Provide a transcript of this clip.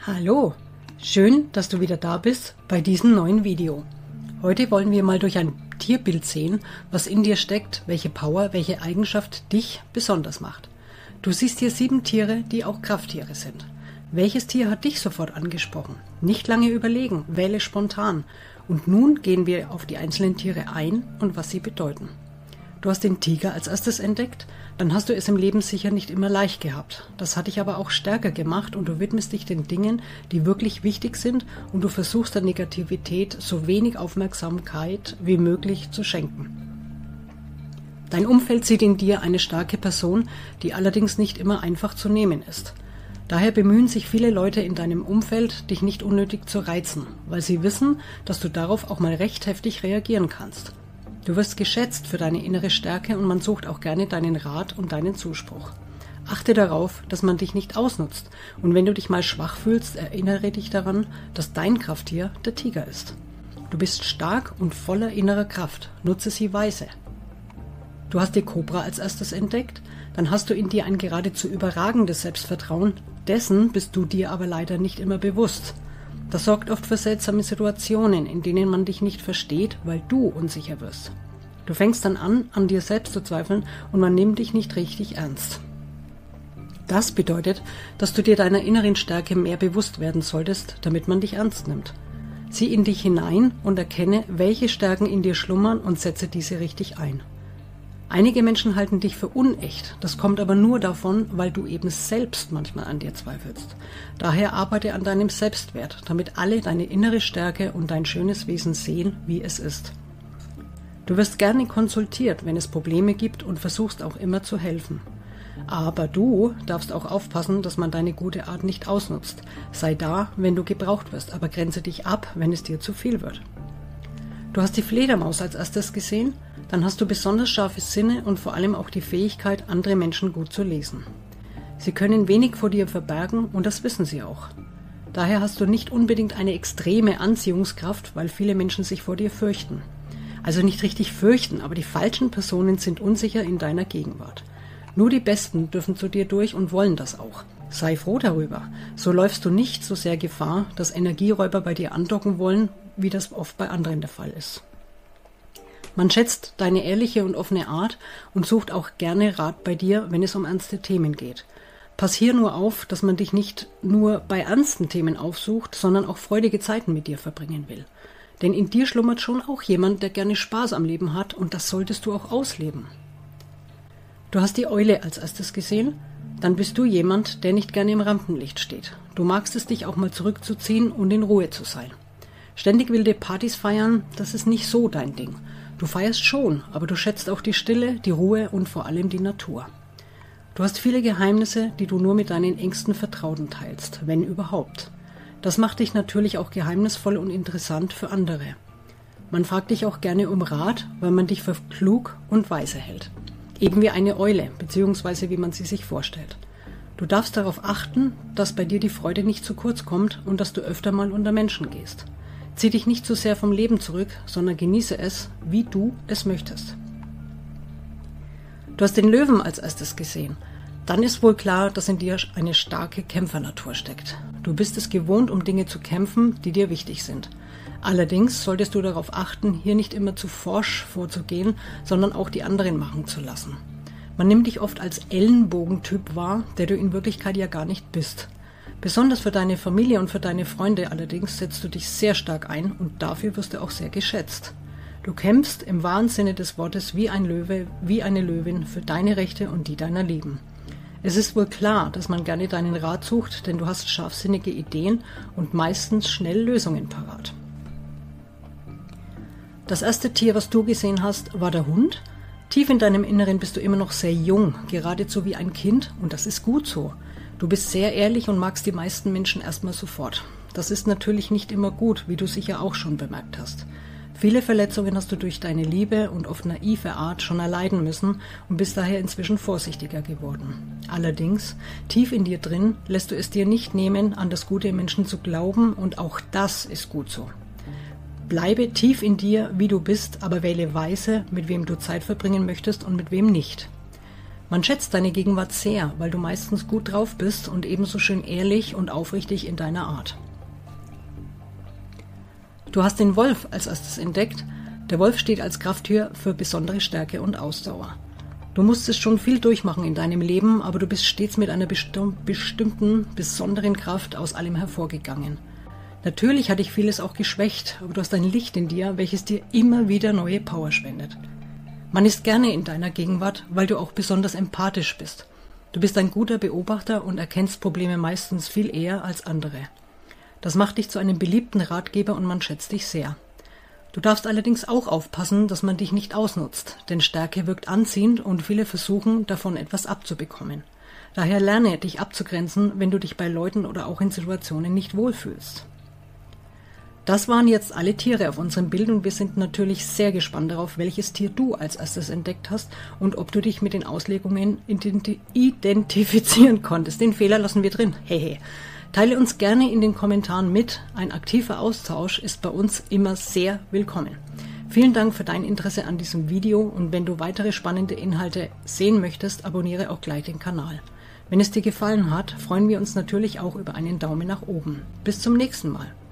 Hallo, schön, dass du wieder da bist bei diesem neuen Video. Heute wollen wir mal durch ein Tierbild sehen, was in dir steckt, welche Power, welche Eigenschaft dich besonders macht. Du siehst hier 7 Tiere, die auch Krafttiere sind. Welches Tier hat dich sofort angesprochen? Nicht lange überlegen, wähle spontan. Und nun gehen wir auf die einzelnen Tiere ein und was sie bedeuten. Du hast den Tiger als erstes entdeckt, dann hast du es im Leben sicher nicht immer leicht gehabt. Das hat dich aber auch stärker gemacht und du widmest dich den Dingen, die wirklich wichtig sind und du versuchst der Negativität so wenig Aufmerksamkeit wie möglich zu schenken. Dein Umfeld sieht in dir eine starke Person, die allerdings nicht immer einfach zu nehmen ist. Daher bemühen sich viele Leute in deinem Umfeld, dich nicht unnötig zu reizen, weil sie wissen, dass du darauf auch mal recht heftig reagieren kannst. Du wirst geschätzt für deine innere Stärke und man sucht auch gerne deinen Rat und deinen Zuspruch. Achte darauf, dass man dich nicht ausnutzt und wenn du dich mal schwach fühlst, erinnere dich daran, dass dein Krafttier der Tiger ist. Du bist stark und voller innerer Kraft, nutze sie weise. Du hast die Kobra als erstes entdeckt, dann hast du in dir ein geradezu überragendes Selbstvertrauen, dessen bist du dir aber leider nicht immer bewusst. Das sorgt oft für seltsame Situationen, in denen man dich nicht versteht, weil du unsicher wirst. Du fängst dann an dir selbst zu zweifeln und man nimmt dich nicht richtig ernst. Das bedeutet, dass du dir deiner inneren Stärke mehr bewusst werden solltest, damit man dich ernst nimmt. Sieh in dich hinein und erkenne, welche Stärken in dir schlummern und setze diese richtig ein. Einige Menschen halten dich für unecht, das kommt aber nur davon, weil du eben selbst manchmal an dir zweifelst. Daher arbeite an deinem Selbstwert, damit alle deine innere Stärke und dein schönes Wesen sehen, wie es ist. Du wirst gerne konsultiert, wenn es Probleme gibt und versuchst auch immer zu helfen. Aber du darfst auch aufpassen, dass man deine gute Art nicht ausnutzt. Sei da, wenn du gebraucht wirst, aber grenze dich ab, wenn es dir zu viel wird. Du hast die Fledermaus als erstes gesehen? Dann hast du besonders scharfe Sinne und vor allem auch die Fähigkeit, andere Menschen gut zu lesen. Sie können wenig vor dir verbergen und das wissen sie auch. Daher hast du nicht unbedingt eine extreme Anziehungskraft, weil viele Menschen sich vor dir fürchten. Also nicht richtig fürchten, aber die falschen Personen sind unsicher in deiner Gegenwart. Nur die Besten dürfen zu dir durch und wollen das auch. Sei froh darüber. So läufst du nicht so sehr Gefahr, dass Energieräuber bei dir andocken wollen, wie das oft bei anderen der Fall ist. Man schätzt deine ehrliche und offene Art und sucht auch gerne Rat bei dir, wenn es um ernste Themen geht. Pass hier nur auf, dass man dich nicht nur bei ernsten Themen aufsucht, sondern auch freudige Zeiten mit dir verbringen will. Denn in dir schlummert schon auch jemand, der gerne Spaß am Leben hat und das solltest du auch ausleben. Du hast die Eule als erstes gesehen? Dann bist du jemand, der nicht gerne im Rampenlicht steht. Du magst es, dich auch mal zurückzuziehen und in Ruhe zu sein. Ständig wilde Partys feiern, das ist nicht so dein Ding. Du feierst schon, aber du schätzt auch die Stille, die Ruhe und vor allem die Natur. Du hast viele Geheimnisse, die du nur mit deinen engsten Vertrauten teilst, wenn überhaupt. Das macht dich natürlich auch geheimnisvoll und interessant für andere. Man fragt dich auch gerne um Rat, weil man dich für klug und weise hält. Eben wie eine Eule, beziehungsweise wie man sie sich vorstellt. Du darfst darauf achten, dass bei dir die Freude nicht zu kurz kommt und dass du öfter mal unter Menschen gehst. Zieh dich nicht zu sehr vom Leben zurück, sondern genieße es, wie du es möchtest. Du hast den Löwen als erstes gesehen. Dann ist wohl klar, dass in dir eine starke Kämpfernatur steckt. Du bist es gewohnt, um Dinge zu kämpfen, die dir wichtig sind. Allerdings solltest du darauf achten, hier nicht immer zu forsch vorzugehen, sondern auch die anderen machen zu lassen. Man nimmt dich oft als Ellenbogentyp wahr, der du in Wirklichkeit ja gar nicht bist. Besonders für deine Familie und für deine Freunde allerdings setzt du dich sehr stark ein und dafür wirst du auch sehr geschätzt. Du kämpfst im wahren Sinne des Wortes wie ein Löwe, wie eine Löwin für deine Rechte und die deiner Lieben. Es ist wohl klar, dass man gerne deinen Rat sucht, denn du hast scharfsinnige Ideen und meistens schnell Lösungen parat. Das erste Tier, was du gesehen hast, war der Hund. Tief in deinem Inneren bist du immer noch sehr jung, geradezu wie ein Kind und das ist gut so. Du bist sehr ehrlich und magst die meisten Menschen erstmal sofort. Das ist natürlich nicht immer gut, wie du sicher auch schon bemerkt hast. Viele Verletzungen hast du durch deine Liebe und oft naive Art schon erleiden müssen und bist daher inzwischen vorsichtiger geworden. Allerdings, tief in dir drin, lässt du es dir nicht nehmen, an das Gute im Menschen zu glauben und auch das ist gut so. Bleibe tief in dir, wie du bist, aber wähle weise, mit wem du Zeit verbringen möchtest und mit wem nicht. Man schätzt deine Gegenwart sehr, weil du meistens gut drauf bist und ebenso schön ehrlich und aufrichtig in deiner Art. Du hast den Wolf als erstes entdeckt. Der Wolf steht als Krafttier für besondere Stärke und Ausdauer. Du musstest schon viel durchmachen in deinem Leben, aber du bist stets mit einer bestimmten, besonderen Kraft aus allem hervorgegangen. Natürlich hat dich vieles auch geschwächt, aber du hast ein Licht in dir, welches dir immer wieder neue Power spendet. Man ist gerne in deiner Gegenwart, weil du auch besonders empathisch bist. Du bist ein guter Beobachter und erkennst Probleme meistens viel eher als andere. Das macht dich zu einem beliebten Ratgeber und man schätzt dich sehr. Du darfst allerdings auch aufpassen, dass man dich nicht ausnutzt, denn Stärke wirkt anziehend und viele versuchen, davon etwas abzubekommen. Daher lerne, dich abzugrenzen, wenn du dich bei Leuten oder auch in Situationen nicht wohlfühlst. Das waren jetzt alle Tiere auf unserem Bild und wir sind natürlich sehr gespannt darauf, welches Tier du als erstes entdeckt hast und ob du dich mit den Auslegungen identifizieren konntest. Den Fehler lassen wir drin. Hehe. Teile uns gerne in den Kommentaren mit. Ein aktiver Austausch ist bei uns immer sehr willkommen. Vielen Dank für dein Interesse an diesem Video und wenn du weitere spannende Inhalte sehen möchtest, abonniere auch gleich den Kanal. Wenn es dir gefallen hat, freuen wir uns natürlich auch über einen Daumen nach oben. Bis zum nächsten Mal.